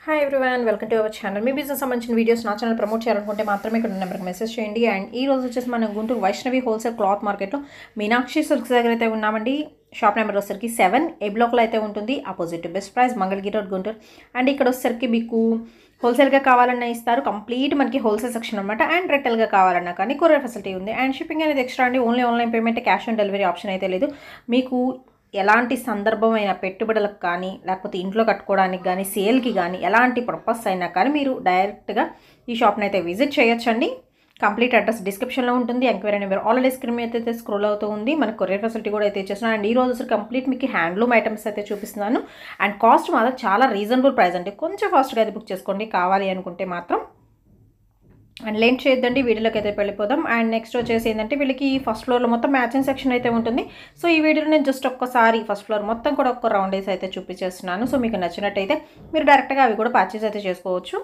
Hi everyone, welcome to our channel. మీ business సంబంధించిన videos నా ఛానల్ ప్రమోట్ చేయాలనుకుంటే మాత్రమే ఇక్కడ నెంబర్కి మెసేజ్ చేయండి. అండ్ ఈ రోజు వచ్చేసి మనం గుంటూరు వైష్ణవి హోల్సేల్ క్లాత్ మార్కెట్లో మీనాక్షి సిల్క్స్ దగ్గర అయితే ఉన్నామండి. షాప్ నెంబర్ వచ్చేసరికి 7 ఏ బ్లాక్లో అయితే ఉంటుంది, opposite best price Mangalagiri road Guntur. And ఇక్కడ వచ్చేసరికి మీకు హోల్సేల్గా కావాలన్నా ఇస్తారు, కంప్లీట్ మనకి హోల్సేల్ సెక్షన్ అనమాట. అండ్ రిటైల్గా కావాలన్నా కానీ కొరియర్ ఫెసిలిటీ ఉంది. అండ్ షిప్పింగ్ అనేది ఎక్స్ట్రా అండి, only online payment, cash on delivery option అయితే లేదు. మీకు ఎలాంటి సందర్భమైన పెట్టుబడులకు కానీ లేకపోతే ఇంట్లో కట్టుకోవడానికి కానీ సేల్కి కానీ ఎలాంటి పర్పస్ అయినా కానీ మీరు డైరెక్ట్గా ఈ షాప్ని అయితే విజిట్ చేయొచ్చండి. కంప్లీట్ అడ్రస్ డిస్క్రిప్షన్లో ఉంటుంది. ఎంక్వైరీ నెంబర్ ఆల్రెడీ స్క్రీన్ మీద అయితే స్క్రోల్ అవుతూ ఉంది. మనకు కొరియర్ ఫెసిలిటీ కూడా అయితే ఇచ్చేస్తున్నాను. అండ్ ఈ రోజు అసలు కంప్లీట్ మీకు హ్యాండ్లూమ్ ఐటమ్స్ అయితే చూపిస్తున్నాను. అండ్ కాస్ట్ మాత్రం చాలా రీజనబుల్ ప్రైస్ అండి. కొంచెం ఫాస్ట్గా అయితే బుక్ చేసుకోండి కావాలి అనుకుంటే మాత్రం. అండ్ లేట్ చేయొద్దండి, వీడియోలోకి అయితే వెళ్ళిపోదాం. అండ్ నెక్స్ట్ వచ్చేసి ఏంటంటే వీళ్ళకి ఫస్ట్ ఫ్లోర్లో మొత్తం మ్యాచింగ్ సెక్షన్ అయితే ఉంటుంది. సో ఈ వీడియోలో నేను జస్ట్ ఒక్కసారి ఫస్ట్ ఫ్లోర్ మొత్తం కూడా ఒక్క రౌండ్ వేసి అయితే చూపించేస్తున్నాను. సో మీకు నచ్చినట్టయితే మీరు డైరెక్ట్గా అవి కూడా పర్చేస్ అయితే చేసుకోవచ్చు.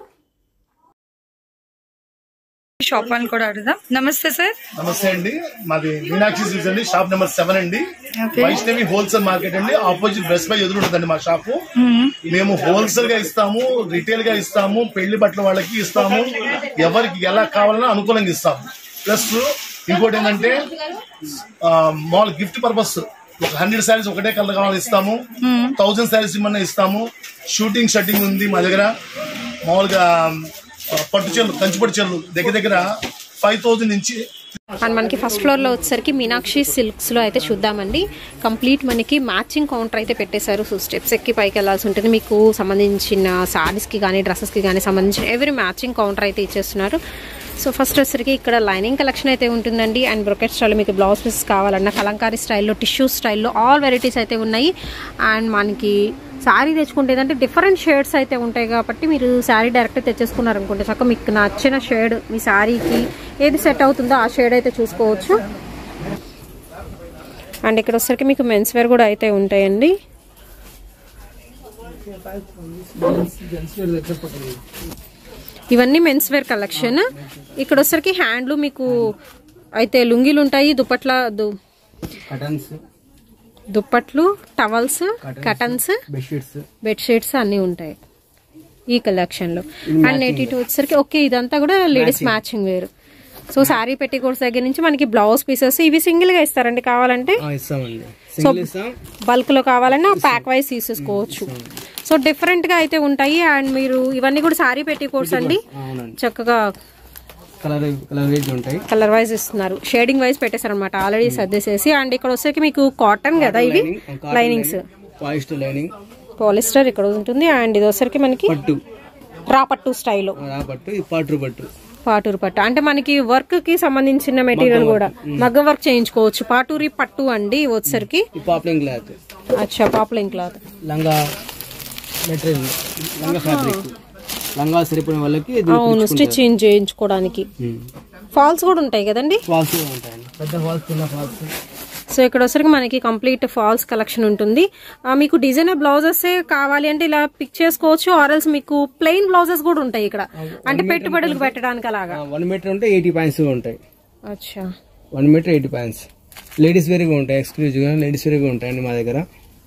షాప్ అని కూడా అడుగుదాం. నమస్తే సార్. నమస్తే అండి, మాది మీనాక్షి సిల్క్స్ అండి, షాప్ నెంబర్ 7 అండి, వైష్ణవి హోల్సేల్ మార్కెట్ అండి, ఆపోజిట్ బెస్ట్ బై ఎదురు ఉంటుందండి మా షాపు. మేము హోల్సేల్ గా ఇస్తాము, రిటైల్ గా ఇస్తాము, పెళ్లి బట్టల వాళ్ళకి ఇస్తాము, ఎవరికి ఎలా కావాలన్నా అనుకూలంగా ఇస్తాము. ప్లస్ ఇంకోటి ఏంటంటే మామూలు గిఫ్ట్ పర్పస్ ఒక 100 శారీస్ ఒకటే కలర్ కావాలని ఇస్తాము, 1000 శారీస్ ఇమ్మన్నా ఇస్తాము. షూటింగ్ షట్టింగ్ ఉంది మా దగ్గర. మామూలుగా పట్టు చీరలు, కంచిపట్టు చీరలు దగ్గర 5000 నుంచి. అండ్ మనకి ఫస్ట్ ఫ్లోర్లో వచ్చేసరికి మీనాక్షి సిల్క్స్లో అయితే చూద్దామండి. కంప్లీట్ మనకి మ్యాచింగ్ కౌంటర్ అయితే పెట్టేశారు. సో స్టెప్స్ ఎక్కి పైకి వెళ్ళాల్సి ఉంటుంది. మీకు సంబంధించిన శారీస్కి కానీ డ్రెస్సెస్కి కానీ సంబంధించిన ఎవరీ మ్యాచింగ్ కౌంటర్ అయితే ఇచ్చేస్తున్నారు. సో ఫస్ట్ వచ్చేసరికి ఇక్కడ లైనింగ్ కలెక్షన్ అయితే ఉంటుందండి. అండ్ బ్రొకెట్ స్టైల్లో మీకు బ్లౌజ్ పీసెస్ కావాలన్నా కలంకారీ స్టైల్లో, టిష్యూ స్టైల్లో ఆల్ వెరైటీస్ అయితే ఉన్నాయి. అండ్ మనకి శారీ తెచ్చుకుంటే ఏంటంటే డిఫరెంట్ షేడ్స్ అయితే ఉంటాయి కాబట్టి మీరు శారీ డైరెక్ట్ తెచ్చేసుకున్నారనుకుంటే చక్కగా మీకు నచ్చిన షేడ్ మీ శారీకి ఏది సెట్ అవుతుందో ఆ షేడ్ అయితే చూసుకోవచ్చు. అండ్ ఇక్కడ వచ్చేసరికి మీకు మెన్స్ వేర్ కూడా అయితే ఉంటాయండి. ఇవన్నీ మెన్స్ వేర్ కలెక్షన్. ఇక్కడ వచ్చేసరికి హ్యాండ్లు మీకు అయితే లుంగీలు ఉంటాయి, దుప్పట్లు, టవల్స్, కటన్స్, బెడ్షీట్స్ అన్నీ ఉంటాయి ఈ కలెక్షన్ లో. అండ్ నేటి వచ్చేసరికి ఓకే ఇదంతా కూడా లేడీస్ మ్యాచింగ్ వేరు. సో శారీ పెట్టికోట్స్ దగ్గర నుంచి మనకి బ్లౌజ్ పీసెస్ ఇవి సింగిల్ గా ఇస్తారండి కావాలంటే. సో బల్క్ లో కావాలన్నా ప్యాక్ వైజ్ తీసేసుకోవచ్చు. సో డిఫరెంట్ గా అయితే ఉంటాయి. అండ్ మీరు ఇవన్నీ కూడా శారీ పెట్టికోట్స్ అండి, చక్కగా కలర్ వైజ్ ఇస్తున్నారు, షేడింగ్ వైజ్ పెట్టేశారు అనమాట ఆల్రెడీ సర్దేసేసి. అండ్ ఇక్కడ వచ్చేకి మీకు కాటన్ కదా, ఇవి లైనింగ్స్ పాలిస్టర్ ఇక్కడ ఉంటుంది. అండ్ ఇది వచ్చేసరికి మనకి రాపట్టు స్టైల్, పాటూరు పట్టు అంటే మనకి వర్క్ కి సంబంధించిన మెటీరియల్ కూడా మగ్గం వర్క్ చేయించుకోవచ్చు. పాటూరి పట్టు అండి వచ్చేసరికి. అచ్చా, పాపులింగ్ క్లాత్ అవును, స్టిచ్చింగ్ చేయించుకోవడానికి. ఫాల్స్ కూడా ఉంటాయి కదండి. సో ఇక్కడ వచ్చరికి మనకి కంప్లీట్ ఫాల్స్ కలెక్షన్ ఉంటుంది. మీకు డిజైనర్ బ్లౌజెస్ కావాలి అంటే ఇలా పిక్ చేసుకోవచ్చు. ఆర్ఎల్స్ మీకు ప్లెయిన్ బ్లౌజెస్ కూడా ఉంటాయి ఇక్కడ, అంటే పెట్టుబడులకు పెట్టడానికి అలాగా. 1 మీటర్ ఉంటే 80 పాయింట్స్ ఉంటాయి. అచ్చా, 1 మీటర్ 80 పాయింట్స్ లేడీస్ వేర్గా ఉంటాయి, ఎక్స్క్లూజివ్ గా లేడీస్ వేర్గా ఉంటాయండి మా దగ్గర.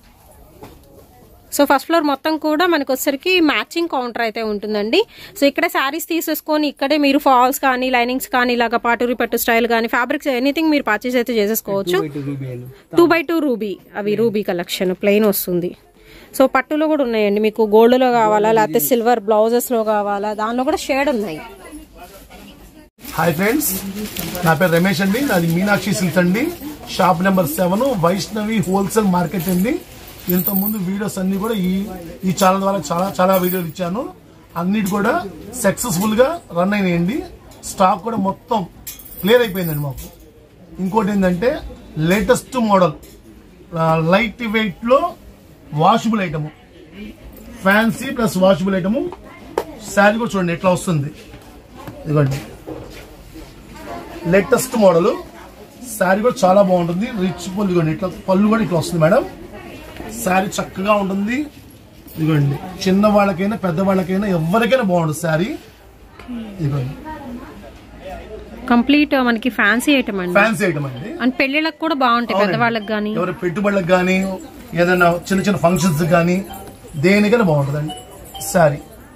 సో ఫస్ట్ ఫ్లోర్ మొత్తం కూడా మనకు వచ్చరికి మ్యాచింగ్ కౌంటర్ అయితే ఉంటుందండి. సో ఇక్కడే శారీస్ తీసేసుకొని ఇక్కడే మీరు ఫాల్స్ కానీ లైనింగ్స్ కానీ ఇలాగా పాటూరి పట్టు స్టైల్ కానీ ఫ్యాబ్రిక్స్ ఎనీథింగ్ మీరు పర్చేస్ అయితే చేసేసుకోవచ్చు. 2x2 రూబీ, అవి రూబీ కలెక్షన్ ప్లెయిన్ వస్తుంది. సో పట్టులో కూడా ఉన్నాయండి, మీకు గోల్డ్ లో కావాలా లేకపోతే సిల్వర్ బ్లౌజెస్ లో కావాలా, దానిలో కూడా షేడ్ ఉన్నాయి. హాయ్ ఫ్రెండ్స్, నా పేరు రమేష్ అండి, నాది మీనాక్షి సిల్క్స్ అండి, shop number 7 Vaishnavi wholesale market అండి. ఇంతకుముందు వీడియోస్ అన్ని కూడా ఈ ఛానల్ ద్వారా చాలా వీడియోలు ఇచ్చాను. అన్నిటి కూడా సక్సెస్ఫుల్ గా రన్ అయినాయండి. స్టాక్ కూడా మొత్తం క్లియర్ అయిపోయిందండి మాకు. ఇంకోటి ఏంటంటే లేటెస్ట్ మోడల్ లైట్ వెయిట్ లో washable item, fancy plus washable item. Sari కూడా చూడండి ఎట్లా వస్తుంది, ఇదిగోండి లేటెస్ట్ మోడల్. శారీ కూడా చాలా బాగుంటుంది, రిచ్ పళ్ళు. ఇదిగోండి ఇట్లా పళ్ళు కూడా ఇట్లా వస్తుంది మేడం. శారీ చక్కగా ఉంటుంది. ఇదిగోండి చిన్న వాళ్ళకైనా పెద్ద వాళ్ళకైనా ఎవరికైనా బాగుంటుంది శారీ. ఇదిగోండి కంప్లీట్ మనకి ఫ్యాన్సీ ఐటమ్ అండి, ఫ్యాన్సీ ఐటమ్ అండి. అండ్ పెళ్లిళ్ళకి కూడా బాగుంటాయి, పెద్దవాళ్ళకి కానీ ఎవరి పెట్టుబడులకు కానీ ఏదైనా చిన్న ఫంక్షన్స్ కానీ దేనికైనా బాగుంటుందండి శారీ.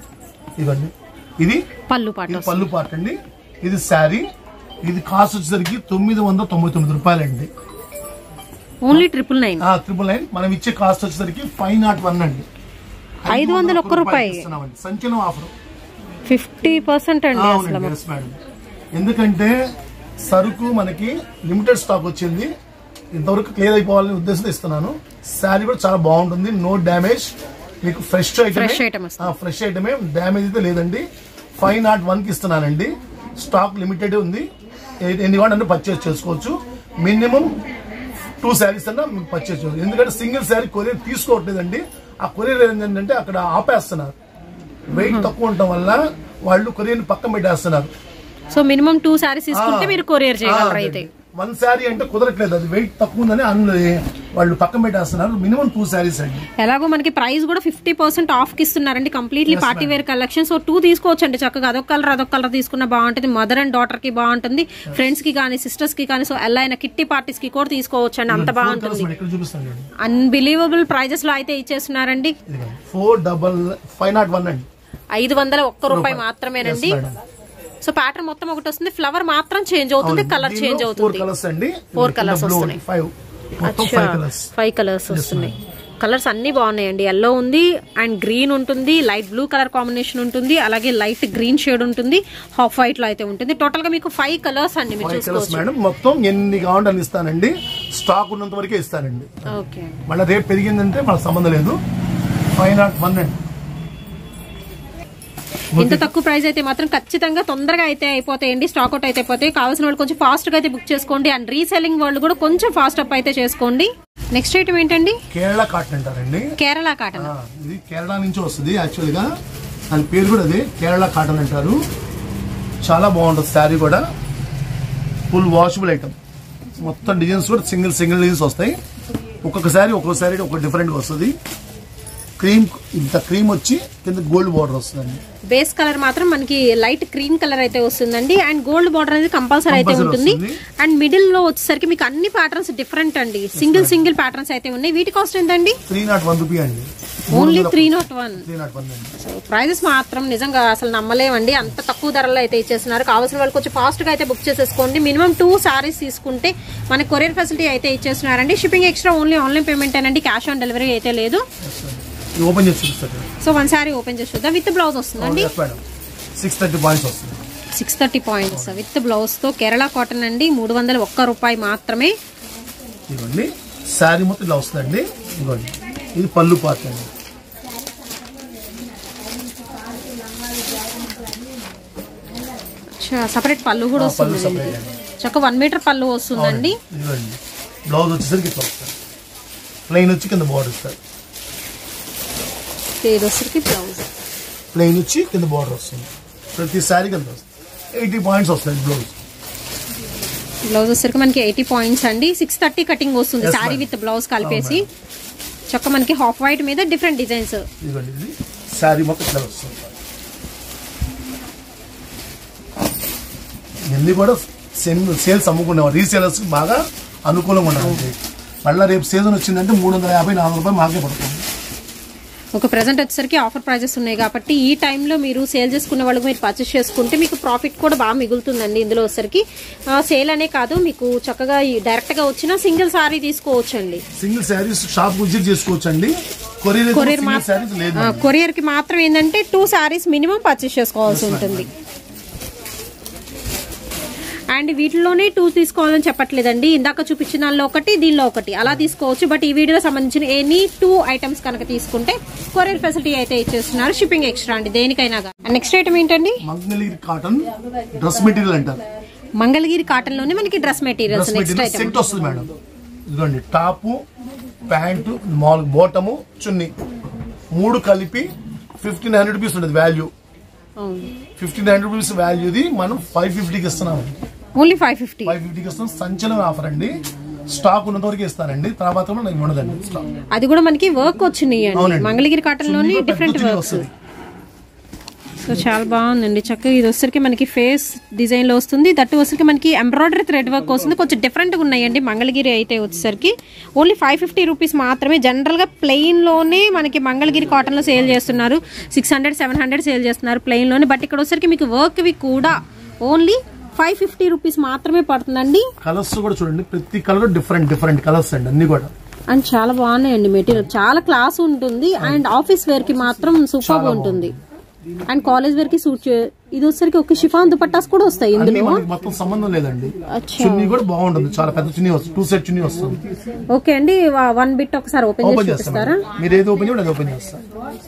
ఇదండి ఇది పళ్ళు పాట ఇది పళ్ళు పార్ట్ అండి. ఇది శారీ. ఇది కాస్ట్ వచ్చేసరికి 999 రూపాయలండి. ఓన్లీ 999. 999. మనం ఇచ్చే కాస్ట్ వచ్చేసరికి 501 అండి. 501 రూపాయి సంచలనం ఆఫర్ 50% అండి అసలు. మేడం, ఎందుకంటే సరుకు మనకి లిమిటెడ్ స్టాక్ వచ్చింది, ఇంతవరకు క్లియర్ అయిపోవాలనే ఉద్దేశంతో ఇస్తున్నాను. శారీ కూడా చాలా బాగుంటుంది, నో డ్యామేజ్, మీకు ఫ్రెష్ ఐటమే, డ్యామేజ్ అయితే లేదండి. 501 కి ఇస్తున్నానండి. స్టాక్ లిమిటెడ్ ఉంది, ఎన్ని కావాలంటే పర్చేస్ చేసుకోవచ్చు. మినిమం 2 శారీస్ అన్నా మీకు పర్చేస్ చేసుకోవచ్చు. ఎందుకంటే సింగిల్ శారీ కొరియర్ తీసుకోవట్లేదండి. ఆ కొరియర్ ఏంటంటే అక్కడ ఆపేస్తున్నారు, వెయిట్ తక్కువ ఉండటం వల్ల వాళ్ళు కొరియర్ పక్కన పెట్టేస్తున్నారు. సో మినిమం 2 శారీస్ తీసుకుంటే మీరు కొరియర్ చేయగలరు. అయితే 1 శారీ అంటే కుదరట్లేదు, అది వెయిట్ తక్కువ ఉందని వాళ్ళు పక్కన పెట్టేస్తున్నారు. మినిమం 2 శారీస్ అండి. ఎలాగో మనకి ప్రైస్ కూడా 50% ఆఫ్ కి ఇస్తున్నారండి, completely party wear collection. So 2 తీసుకోవచ్చు అండి చక్కగా. అదొక కలర్ తీసుకున్న బాగుంటుంది, మదర్ అండ్ డాటర్ కి బాగుంటుంది, ఫ్రెండ్స్ కి కానీ సిస్టర్స్ కి కానీ, సో ఎలా అయినా కిట్టి పార్టీస్ కి కూడా తీసుకోవచ్చు అండి, అంత బాగుంటుంది. అన్బిలీవబుల్ ప్రైజెస్ లో అయితే ఇచ్చేస్తున్నారండి. 501 అండి, 501 రూపాయి మాత్రమేనండి. సో ప్యాటర్న్ మొత్తం ఒకటి వస్తుంది, ఫ్లవర్ మాత్రం చేంజ్ అవుతుంది, కలర్ చేంజ్ అవుతుంది. 4 కలర్స్ వస్తున్నాయి, 5 కలర్స్ వస్తున్నాయి. కలర్స్ అన్ని బాగున్నాయండి. ఎల్లో ఉంది అండ్ గ్రీన్ ఉంటుంది, లైట్ బ్లూ కలర్ కాంబినేషన్ ఉంటుంది, అలాగే లైట్ గ్రీన్ షేడ్ ఉంటుంది, హాఫ్ వైట్ లో అయితే ఉంటుంది. టోటల్ గా మీకు 5 కలర్స్ అండి, మీరు చూసుకోవచ్చు. మొత్తం ఎన్ని కావాలని ఇస్తానండి, స్టాక్ ఉన్నంత వరకే ఇస్తానండి. ఓకే, మళ్ళీ రేపు పెరిగిందంటే మనకు సంబంధం లేదు. 501 అండి. ఇంత తక్కువ ప్రైస్ అయితే మాత్రం ఖచ్చితంగా తొందరగా అయితే అయిపోతాయండి, స్టాక్ అవుట్ అయితే అయిపోతాయి. కావాల్సిన వాళ్ళు కొంచెం ఫాస్ట్ గా అయితే బుక్ చేసుకోండి, అండ్ రీసెల్లింగ్ వాళ్ళు కూడా కొంచెం ఫాస్ట్ అప్ అయితే చేసుకోండి. నెక్స్ట్ ఐటమ్ ఏంటండి? కేరళ కాటన్ అంటారండి. కేరళ కాటన్, ఇది కేరళ నుంచి వస్తుంది. యాక్చువల్ గా దాని పేరు కూడా అదే, కేరళ కాటన్ అంటారు. చాలా బాగుంటుంది శారీ కూడా, ఫుల్ వాషబుల్ ఐటమ్. మొత్తం డిజైన్స్ కూడా సింగిల్ డిజైన్స్ వస్తాయి. ఒక్కొక్క శారీ ఒక డిఫరెంట్ గా వస్తుంది. క్రీమ్, ఇంత క్రీమ్ వచ్చి కింద గోల్డ్ బార్డర్ వస్తుందండి. బేస్ కలర్ మాత్రం మనకి లైట్ క్రీమ్ కలర్ అయితే వస్తుందండి, అండ్ గోల్డ్ బార్డర్ అనేది కంపల్సరీ అయితే ఉంటుంది. అండ్ మిడిల్ లో వచ్చేసరికి మీకు అన్ని ప్యాటర్న్స్ డిఫరెంట్ అండి, సింగిల్ ప్యాటర్న్స్ అయితే ఉన్నాయి. వీటి కాస్ట్ ఎంతండి? 301 రూపీ అండి, ఓన్లీ 301. సో ప్రైజెస్ మాత్రం నిజంగా అసలు నమ్మలేమండి, అంత తక్కువ ధరలో అయితే ఇచ్చేస్తున్నారు. కావాల్సిన వాళ్ళు కొంచెం ఫాస్ట్ గా అయితే బుక్ చేసేసుకోండి. మినిమం 2 సారీస్ తీసుకుంటే మనకి కొరియర్ ఫెసిలిటీ అయితే ఇచ్చేస్తున్నారండి. Shipping extra, only online payment అండి, క్యాష్ ఆన్ డెలివరీ అయితే లేదు. ఓపెన్ చేసి చూపిస్తారు. సో 1 సారీ ఓపెన్ చేసి చూద్దాం. విత్ బ్లౌజ్ వస్తుందండి. 630 పాయింట్స్ వస్తుంది. 630 పాయింట్స్ విత్ బ్లౌజ్ తో కేరళ కాటన్ అండి. 301 రూపాయి మాత్రమే. ఇవ్వండి, శారీ మొత్తం ఇలా వస్తుందండి. ఇవ్వండి, ఇది పళ్ళు పార్ట్ అండి. సపరేట్ పళ్ళు కూడా వస్తుంది, చక్క 1 మీటర్ పళ్ళు వస్తుందండి. ఇవ్వండి, బ్లౌజ్ వచ్చేసరికి ఇట్లా వస్తుంది, ప్లెయిన్ వచ్చి కింద బార్డర్ ఇస్తారు. బ్లౌజ్ ప్లెయిన్ వచ్చి కింద బార్డర్ వస్తుంది. ప్రతి శారీ కింద వస్తుంది. 80 పాయింట్స్ వస్తుంది బ్లౌజ్. బ్లౌజ్ వచ్చేసరికి మనకి 80 పాయింట్స్ అండి. 630 కటింగ్ వస్తుంది శారీ విత్ బ్లౌజ్ కలిపేసి. చక్క మనకి హాఫ్ వైట్ మీద డిఫరెంట్ డిజైన్స్. ఇదిగోండి, ఇది శారీ మొత్తం ఇట్లా వస్తుంది. ఇవన్నీ కూడా సేల్స్ అమ్ముకునేవారు, రీసేలర్స్ బాగా అనుకూలంగా ఉండాలి. మళ్ళీ రేపు సీజన్ వచ్చిందంటే 350-400 రూపాయలు మాకే పడుతుంది. ఒక ప్రెజెంట్ వచ్చేసరికి ఆఫర్ ప్రైజెస్ ఉన్నాయి కాబట్టి ఈ టైంలో మీరు సేల్ చేసుకునే వాళ్ళకి మీరు పర్చేస్ చేసుకుంటే మీకు ప్రాఫిట్ కూడా బాగా మిగులుతుందండి. ఇందులో వచ్చేసరికి సేల్ అనే కాదు, మీకు చక్కగా డైరెక్ట్ గా వచ్చిన సింగిల్ సారీ తీసుకోవచ్చు అండి. సింగిల్ సారీస్ షాప్ విజిట్ చేసుకోవచ్చు అండి. కొరియర్ కి మాత్రం ఏంటంటే 2 సారీస్ మినిమం పర్చేస్ చేసుకోవాల్సి ఉంటుంది. అండ్ వీటిలోనే 2 తీసుకోవాలని చెప్పట్లేదండి, ఇందాక చూపించిన దానిలో ఒకటి, దీనిలో ఒకటి అలా తీసుకోవచ్చు. బట్ ఈ వీడియోలో సంబంధించిన ఎనీ 2 ఐటమ్స్ కనుక తీసుకుంటే కొరియర్ ఫెసిలిటీ అయితే ఇచ్చేస్తున్నారు. షిప్పింగ్ ఎక్స్ట్రా అండి దేనికైనా. నెక్స్ట్ ఐటమ్ ఏంటండి? మంగళగిరి కాటన్ డ్రెస్ మెటీరియల్ అంటారు. మంగళగిరి కాటన్ లోనే మనకి dress materials next item set వస్తుంది మేడం. ఇదిగోండి, టాప్, ప్యాంటు, బాటము, చున్నీ 3 కలిపి 1500 రూపీస్ ఉంటుంది వాల్యూ. 1500 రూపీస్ వాల్యూది మనం 550కి ఇస్తున్నాం. ఓన్లీ 550కి ఇస్తాం. సంచలనం ఆఫర్ అండి. స్టాక్ ఉన్నంత వరకు ఇస్తానండి, తర్వాత ఉండదండి స్టాక్. అది కూడా మనకి వర్క్ వచ్చినాయి అండి మంగళగిరి కాటన్ లోని డిఫరెంట్ వర్క్స్. సో చాలా బాగుందండి చక్కగా. ఇది వచ్చరికి మనకి ఫేస్ డిజైన్ లో వస్తుంది, దట్టు వచ్చరికి మనకి ఎంబ్రాయిడరీ థ్రెడ్ వర్క్ వస్తుంది. కొంచెం డిఫరెంట్ గా ఉన్నాయండి. మంగళగిరి అయితే వచ్చేసరికి ఓన్లీ 550 రూపీస్ మాత్రమే. జనరల్ గా ప్లెయిన్ లోనే మనకి మంగళగిరి కాటన్ లో సేల్ చేస్తున్నారు, 600 700 సేల్ చేస్తున్నారు ప్లెయిన్ లోనే. బట్ ఇక్కడ వచ్చరికి మీకు వర్క్ వి కూడా ఓన్లీ 550 రూపీస్ మాత్రమే పడుతుందండి. కలర్స్ కూడా చూడండి, ప్రతి కలర్ డిఫరెంట్ కలర్స్ అండి అన్ని కూడా. అండ్ చాలా బాగున్నాయండి. మెటీరియల్ చాలా క్లాస్ ఉంటుంది అండ్ ఆఫీస్ వేర్ కి మాత్రం సూపర్ గా ఉంటుంది. అండ్ కాలేజ్ వేర్ కి సూట్. ఇది వచ్చరికి ఒక షిఫాన్ దుపట్టాస్ కూడా వస్తాయి ఇందులో. మొత్తం సంబంధం లేదండి. చున్నీ కూడా బాగుంటుంది, చాలా పెద్ద చున్నీ వస్తుంది, 2 సెట్ చున్నీ వస్తుంది. ఓకే అండి, 1 బిట్ ఒకసారి ఓపెన్ చేస్తారా? మీరు ఏది ఓపెన్ చేయండి అది ఓపెన్ చేస్తారు.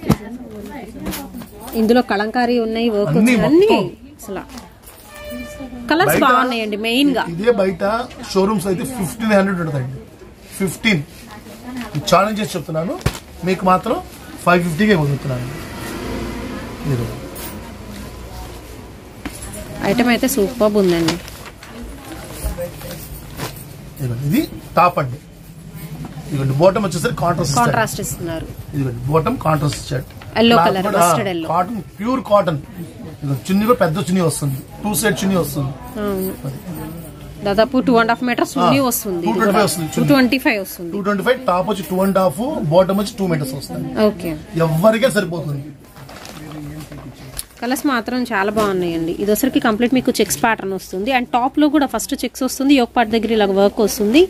ఇందులో కలంకారీ ఉన్నాయి, వర్క్ అన్ని అసలు కలర్స్ బాగున్నాయండి. మెయిన్ గా ఇదే బయట షోరూమ్స్ అయితే 1500 ఉంటుందండి. 15 ఛాలెంజ్ చేసి చెప్తున్నాను, మీకు మాత్రం 550కే వదులుతున్నాను. ఐటమ్ అయితే సూపర్ ఉందండి. ఇది టాప్ అండి. ఇదిగోండి బాటమ్ వచ్చేసరికి కాంట్రాస్ట్ ఇస్తున్నారు. ఇదిగోండి bottom contrast shirt, yellow colour, mustard yellow cotton, pure cotton. చున్నీ కూడా పెద్ద చున్నీ వస్తుంది, 2 సెట్ చున్నీ వస్తుంది. దాదాపు 2.5 మీటర్స్ చున్నీ వస్తుంది. 225 వస్తుంది. 225 టాప్ వచ్చి 2.5, బాటమ్ వచ్చి 2 మీటర్స్ వస్తుంది. ఓకే, ఎవరికే సరిపోతుంది. కలర్స్ మాత్రం చాలా బాగున్నాయండి. ఇది వచ్చరికి కంప్లీట్ మీకు చెక్స్ ప్యాటర్న్ వస్తుంది అండ్ టాప్ లో కూడా ఫస్ట్ చెక్స్ వస్తుంది, యోక్ పార్ట్ దగ్గర ఇలా వర్క్ వస్తుంది.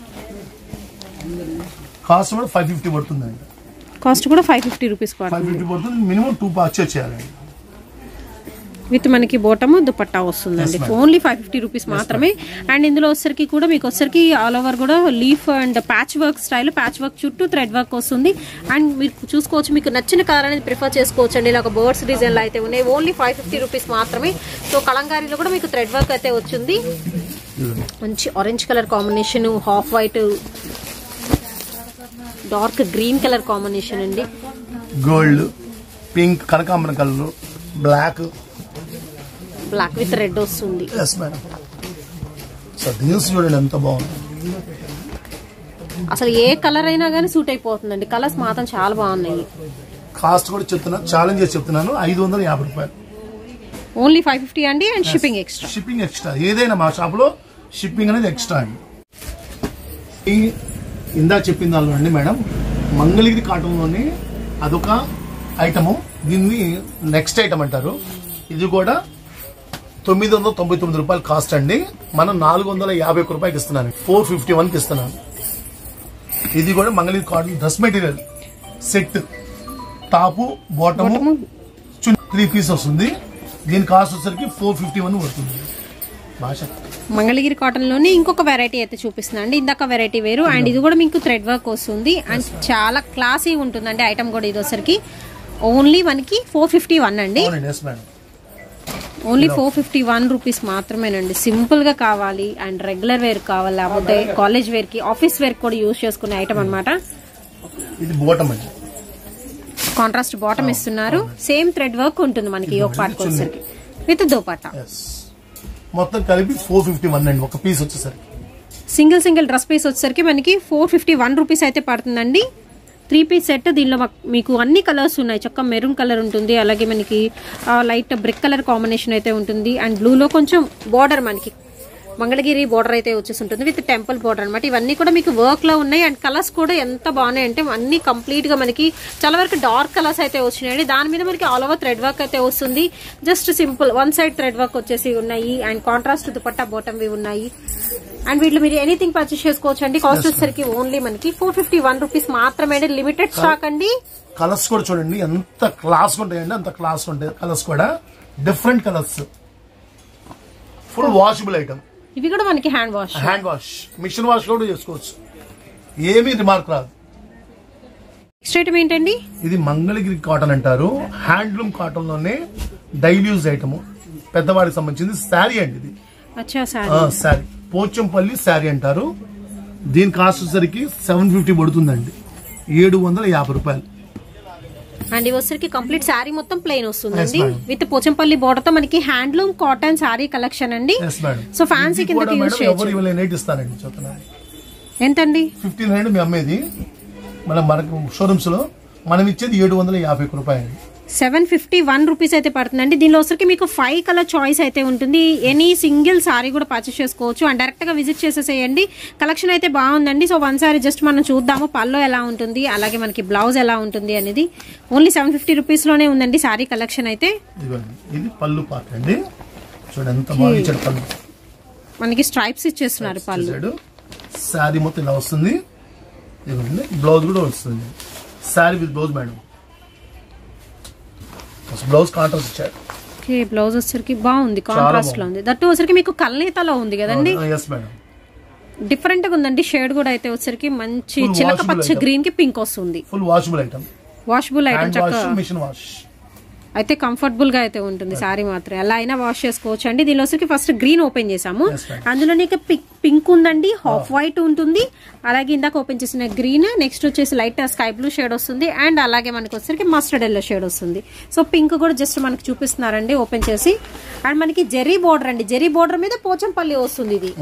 కాస్ట్ కూడా 550 పడుతుందండి. కాస్ట్ కూడా 550 రూపీస్ పడుతుంది. మినిమం 2 పర్చేస్ చేయాలండి. విత్ మనకి బోటము దుపట్టా వస్తుందండి. ఓన్లీ 550 రూపీస్ మాత్రమే. అండ్ ఇందులో వచ్చరికి కూడా మీకు వచ్చరికి ఆల్ ఓవర్ కూడా leaf and patch work style, patch work చుట్టూ థ్రెడ్ వర్క్ వస్తుంది. అండ్ మీరు చూసుకోవచ్చు, మీకు నచ్చిన కలర్ అనేది ప్రిఫర్ చేసుకోవచ్చు అండి. ఇలా ఒక బర్డ్స్ డిజైన్ లో అయితే ఉన్నాయి. ఓన్లీ 550 రూపీస్ మాత్రమే. సో కలంకారీలో కూడా మీకు థ్రెడ్ వర్క్ అయితే వచ్చింది. మంచి orange colour combination, half white, dark green colour combination అండి. గోల్డ్, పింక్, కనకాంబరం కలర్, బ్లాక్ విత్ రెడ్ వస్తుంది. చూడండి ఎంత బాగుంది. అసలు ఏ కలర్ అయినా కానీ సూట్ అయిపోతుందండి. కలర్స్ మాత్రం చాలా బాగున్నాయి. కాస్ట్ కూడా చెప్తున్నాను, ఛాలెంజ్ చేసి చెప్తున్నాను, 550 రూపాయలు. ఓన్లీ 550 అండి. And shipping extra. Shipping extra. ఏదైనా మా షాప్ లో షిప్పింగ్ అనేది ఎక్స్ట్రా అండి. ఇందా చెప్పిన దానిలో అండి మేడం, మంగళగిరి కాటన్ లోని అదొక ఐటము. దీన్ని నెక్స్ట్ ఐటమ్ అంటారు. ఇది కూడా 999 రూపాయలు కాస్ట్ అండి. మనం 451 రూపాయలకి ఇస్తున్నాను, 451కి ఇస్తున్నాను. ఇది కూడా Mangalagiri cotton dress material set, top, bottom, 3 piece వస్తుంది. దీని కాస్ట్ వచ్చేసరికి 451 పడుతుంది. మంగళగిరి కాటన్ లోనే ఇంకొక వెరైటీ అయితే చూపిస్తున్నా అండి. ఇందాక వెరైటీ వేరు అండ్ ఇది కూడా మీకు థ్రెడ్ వర్క్ వస్తుంది అండ్ చాలా క్లాసీ ఉంటుందండి. ఐటమ్ కూడా ఇది వచ్చరికి ఓన్లీ మనకి 451 అండి. ఓన్లీ 451 రూపీస్ మాత్రమేనండి. సింపుల్ గా కావాలి అండ్ రెగ్యులర్ వేర్ కావాలి, లేకపోతే కాలేజ్ వేర్ కి, ఆఫీస్ వేర్ కూడా యూజ్ చేసుకునే ఐటమ్ అనమాట. కాంట్రాస్ట్ బాటమ్ ఇస్తున్నారు. సేమ్ థ్రెడ్ వర్క్ ఉంటుంది మనకి యోక్ పార్ట్ వచ్చేసరికి విత్ దుపట్టా. మొత్తం కలిపి 451 అండి ఒక పీస్ వచ్చేసరికి. సింగిల్ డ్రెస్ పీస్ వచ్చేసరికి మనకి 451 రూపీస్ అయితే పడుతుందండి. 3 పీస్ సెట్. దీనిలో మీకు అన్ని కలర్స్ ఉన్నాయి. చక్క మెరూన్ కలర్ ఉంటుంది, అలాగే మనకి లైట్ బ్రిక్ కలర్ కాంబినేషన్ అయితే ఉంటుంది అండ్ బ్లూలో కొంచెం బార్డర్ మనకి మంగళగిరి బార్డర్ అయితే వచ్చేసి ఉంటుంది విత్ టెంపుల్ బార్డర్ అనమాట. ఇవన్నీ కూడా మీకు వర్క్ లో ఉన్నాయి అండ్ కలర్స్ కూడా ఎంత బాగున్నాయి అంటే అన్ని కంప్లీట్ గా మనకి చాలా వరకు డార్క్ కలర్స్ అయితే వచ్చినాయండి. దాని మీద మనకి ఆల్ ఓవర్ థ్రెడ్ వర్క్ అయితే వస్తుంది. Just simple 1 side thread work వచ్చేసి ఉన్నాయి అండ్ కాంట్రాస్ట్ దుపట్టా బాటమ్ వి ఉన్నాయి. అండ్ వీటిలో మీరు ఎనీథింగ్ పర్చేస్ చేసుకోవచ్చు అండి. కాస్ట్ వచ్చేసరికి ఓన్లీ మనకి 451 రూపీస్ మాత్రమే. లిమిటెడ్ స్టాక్ అండి. కలర్స్ కూడా చూడండి ఎంత క్లాస్ ఉంటాయండి, అంత క్లాస్ ఉంటాయి. కలర్స్ కూడా different colours, full washable item. ఇవి కూడా మనకి హ్యాండ్ వాష్, మిషన్ వాష్ కూడా చేసుకోవచ్చు, ఏమీ రిమార్క్ రాదు. నెక్స్ట్ ఐటమ్ ఏంటండి? ఇది మంగళగిరి కాటన్ అంటారు. హ్యాండ్లూమ్ కాటన్ లోనే డైలీ యూజ్ ఐటమ్, పెద్దవాడికి సంబంధించింది. శారీ అండి ఇది. శారీ పోచంపల్లి శారీ అంటారు. దీని కాస్ట్ వచ్చేసరికి 750 పడుతుందండి, 750 రూపాయలు. అండ్ ఇవి వచ్చరికి కంప్లీట్ శారీ మొత్తం ప్లెయిన్ వస్తుందండి విత్ పోచంపల్లి బోర్డర్ తో మనకి హ్యాండ్లూమ్ కాటన్ శారీ కలెక్షన్ అండి. సో ఫ్యాన్సీ కింద యూజ్ చేయొచ్చు. ఎంతండి? 1500 మీ అమ్మేది. మనకు షోరూమ్స్ లో మనం ఇచ్చేది 750 రూపాయలు. 751 రూపీస్ అయితే పడుతుందండి. దీనిలో వచ్చరికి మీకు 5 కలర్ చాయిస్ అయితే ఉంటుంది. ఎనీ సింగిల్ సారీ కూడా పర్చేస్ చేసుకోవచ్చు అండ్ డైరెక్ట్గా విజిట్ చేసేసేయండి. కలెక్షన్ అయితే బాగుందండి. సో వన్ సారీ జస్ట్ మనం చూద్దాము పల్లో ఎలా ఉంటుంది, అలాగే మనకి బ్లౌజ్ ఎలా ఉంటుంది అనేది. ఓన్లీ 750 రూపీస్లోనే ఉందండి సారీ కలెక్షన్ అయితే. ఇది పళ్ళు పార్ట్ అండి. చూడండి ఎంత బాగా ఇచ్చాడు పళ్ళు. మనకి స్ట్రైప్స్ ఇచ్చేస్తున్నారు పళ్ళు. సారీ మొత్తం ఇలా వస్తుంది. ఇదిగోండి బ్లౌజ్ కూడా వస్తుంది. Sari with blouse madam. Blouse contrast ఇచ్చారు. ఓకే బ్లౌజ్ వచ్చరికి బాగుంది, కాంట్రాస్ట్ లో ఉంది. దట్టు వచ్చరికి మీకు కల్నేతలో ఉంది కదండి. Yes madam. డిఫరెంట్ గా ఉందండి షేడ్ కూడా అయితే వచ్చరికి మంచి చిలక పచ్చ గ్రీన్ కి పింక్ వస్తుంది. Full washable item. Washable item చక్కగా మిషన్ వాష్ అయితే కంఫర్టబుల్ గా అయితే ఉంటుంది. సారీ మాత్రం ఎలా అయినా వాష్ చేసుకోవచ్చు అండి. దీనిలో వచ్చరికి ఫస్ట్ గ్రీన్ ఓపెన్ చేసాము. అందులో నీకు పింక్ ఉందండి, హాఫ్ వైట్ ఉంటుంది, అలాగే ఇందాక ఓపెన్ చేసిన గ్రీన్, నెక్స్ట్ వచ్చేసి లైట్ స్కై బ్లూ షేడ్ వస్తుంది అండ్ అలాగే మనకి వచ్చరికి మస్టర్డ్ ఎల్లో షేడ్ వస్తుంది. సో పింక్ కూడా జస్ట్ మనకి చూపిస్తున్నారండి ఓపెన్ చేసి. అండ్ మనకి జెరీ బోర్డర్ అండి, జెరీ బోర్డర్ మీద పోచంపల్లి వస్తుంది. ఇది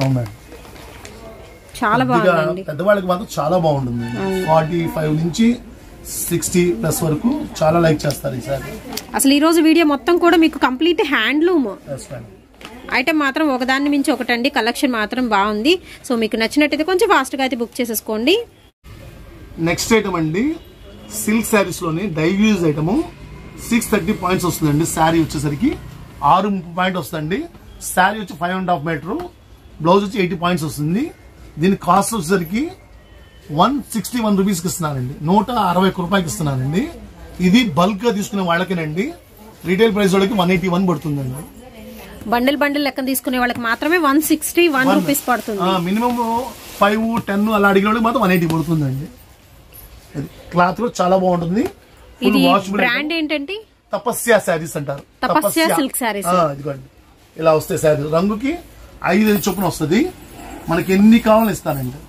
చాలా బాగుందండి. పెద్దవాళ్ళకి మాత్రం చాలా బాగుంటుంది. 45 నుంచి 60+ వరకు చాలా లైక్ చేస్తారు ఈసారి. అసలు ఈ రోజు వీడియో మొత్తం కూడా మీకు కంప్లీట్ హ్యాండ్లూమ్ ఐటమ్ మాత్రం ఒకదాన్ని మించి ఒకటండి. కలెక్షన్ మాత్రం బాగుంది. సో మీకు నచ్చినట్టయితే కొంచెం ఫాస్ట్ గా అయితే బుక్ చేసేసుకోండి. నెక్స్ట్ ఐటమ్ అండి సిల్క్ శారీస్ లోనే డైలీ యూజ్ ఐటమ్. 630 పాయింట్స్ వస్తుందండి. శారీ వచ్చేసరికి 630 పాయింట్ వస్తుంది. శారీ వచ్చి 5.5 మీటర్, బ్లౌజ్ వచ్చి 80 పాయింట్స్ వస్తుంది. దీని కాస్ట్ వచ్చేసరికి 161 రూపీస్కి ఇస్తున్నానండి. 161 రూపాయలకి ఇస్తున్నానండి. ఇది బల్క్ గా తీసుకునే వాళ్ళకేనండి. రీటైల్ ప్రైస్ వాళ్ళకి 181 పడుతుందండి. బండిల్ బండిల్ లెక్క తీసుకునే వాళ్ళకి మాత్రమే 161 రూపీస్ పడుతుంది. మినిమం 5, 10 అలా అడిగిన వాళ్ళకి మాత్రం 180 పడుతుందండి. క్లాత్ కూడా చాలా బాగుంటుంది. ఇది బ్రాండ్ ఏంటంటే తపస్య శారీస్ అంటారు. తపస్య సిల్క్ శారీస్. ఇదిగోండి ఇలా వస్తాయి శారీ. రంగుకి 5 చొప్పున వస్తుంది. మనకి ఎన్ని కావాలని ఇస్తానండి.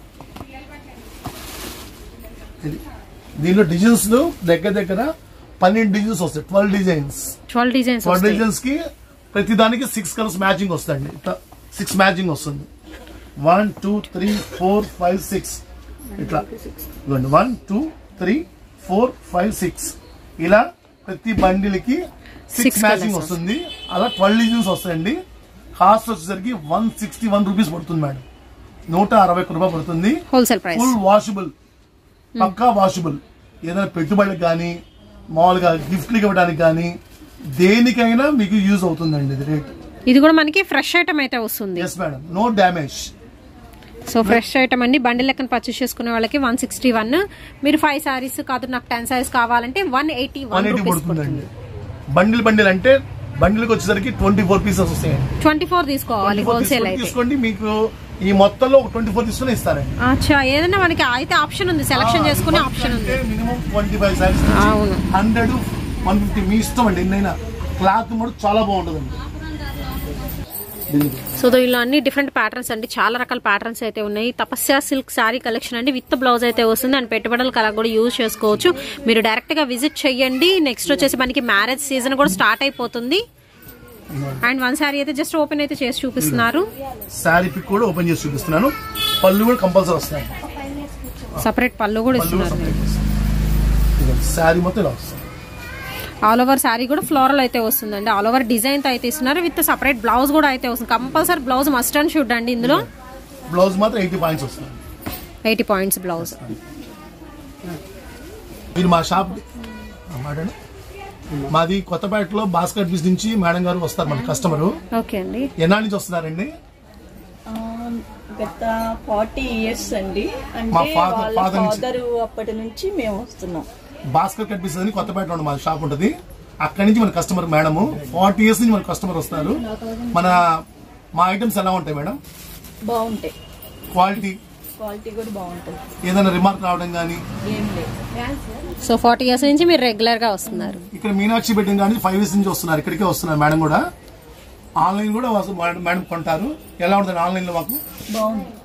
దీనిలో డిజైన్స్ దగ్గర 12 డిజైన్స్ వస్తాయి. 12 డిజైన్స్ కి ప్రతి దానికి 6 కలర్స్ మ్యాచింగ్ వస్తాయండి. 6 మ్యాచింగ్ వస్తుంది. 1 2 3 4 5 6 ఇట్లా 1 2 3 4 5 6 ఇలా ప్రతి బండిల్ కి 6 మ్యాచింగ్ వస్తుంది. అలా 12 డిజైన్స్ వస్తాయండి. కాస్ట్ వచ్చేసరికి 161 రూపీస్ పడుతుంది మేడం. 161 రూపాయలు పడుతుంది. Wholesale price. ఫుల్ వాషబుల్, పక్కా వాషబుల్. ఏదైనా పెట్టుబడులకు కానీ మామూలుగా గిఫ్ట్లకి ఇవ్వడానికి కానీ దేనికైనా మీకు యూజ్ అవుతుందండి. ఇది రేట్. ఇది కూడా మనకి ఫ్రెష్ ఐటమ్ అయితే వస్తుంది. Yes madam, no damage. So fresh item అండి. బండిల్ లెక్కన పర్చేస్ చేసుకునే వాళ్ళకి 161. మీరు 5 సారీస్ కాదు నాకు 10 సారీస్ కావాలంటే 180 పడుతుందండి. బండిల్ అంటే బండిల్కి వచ్చేసరికి 24 పీసెస్ వస్తాయండి. 24 తీసుకోవాలి హోల్సేల్ అయితే. తీసుకోండి, మీకు ఈ మొత్తంలో 24 తీసుకుని ఇస్తారండి. అచ్చా, ఏదైనా మనకి అయితే ఆప్షన్ ఉంది, సెలక్షన్ చేసుకునే ఆప్షన్ ఉంది. మినిమం 25 సారీస్, 100, 150 మీ ఇష్టం అండి. ఎన్నైనా క్లాత్ కూడా చాలా బాగుంటుందండి. సో ఇలా అన్ని డిఫరెంట్ ప్యాటర్న్స్ అండి, చాలా రకాల ప్యాటర్న్స్ అయితే ఉన్నాయి. తపస్య సిల్క్ సారీ కలెక్షన్ అండి, విత్ బ్లౌజ్ అయితే వస్తుంది అండ్ పెట్టుబడులకు అలా కూడా యూజ్ చేసుకోవచ్చు. మీరు డైరెక్ట్ గా విజిట్ చేయండి. నెక్స్ట్ వచ్చేసి మనకి మ్యారేజ్ సీజన్ కూడా స్టార్ట్ అయిపోతుంది. అండ్ 1 సారీ అయితే జస్ట్ ఓపెన్ అయితే చేసి చూపిస్తున్నారు. సారీ పిక్ కూడా ఓపెన్ చేసి చూపిస్తున్నాను. పళ్ళు కూడా కంపల్సరీ వస్తాయి. సెపరేట్ పళ్ళు కూడా ఇస్తున్నారు. సారీ మొత్తం ఇలా వస్తుంది. ఆల్ ఓవర్ సారీ కూడా ఫ్లోరల్ అయితే వస్తుందండి. ఆల్ ఓవర్ డిజైన్ అయితే ఇస్తున్నారు. విత్ సెపరేట్ బ్లౌజ్ కూడా అయితే వస్తుంది. Compulsory blouse must and should అండి. ఇందులో బ్లౌజ్ మాత్రం 80 పాయింట్స్ వస్తుంది. 80 పాయింట్స్ బ్లౌజ్. మీరు మా షాప్ మాట్లాడండి. మాది కొత్తపేటలో భాస్కర్ బీచ్ నుంచి మేడం గారు వస్తారు మన కస్టమర్. ఓకే అండి. ఎన్నాళ్ళ నుంచి వస్తున్నారండి? గత 40 years అండి. అంటే వాళ్ళ ఫాదర్ అప్పటి నుంచి మేము వస్తున్నాం. భాస్కర్ కట్ పీస్ అని కొత్తపేటలో మన షాప్ ఉంటుంది. అక్కడి నుంచి మన కస్టమర్ మేడం 40 years నుంచి మన కస్టమర్ వస్తారు. మా ఐటమ్స్ ఎలా ఉంటాయి మేడం? బాగుంటాయి. క్వాలిటీ కూడా బాగుంటుంది. ఏదైనా రిమార్క్ రావడం కానీ ఏం లేదు. సో 40 years నుంచి మీరు రెగ్యులర్ గా వస్తున్నారు. ఇక్కడ మీనాక్షి బెట్టింగ్ కానీ 5 years నుంచి వస్తున్నారు. ఇక్కడికే వస్తున్నారు మేడం కూడా. ఆన్లైన్ కూడా మేడం కొంటారు. ఎలా ఉంటుంది ఆన్లైన్ లో? మాకు బాగుంది.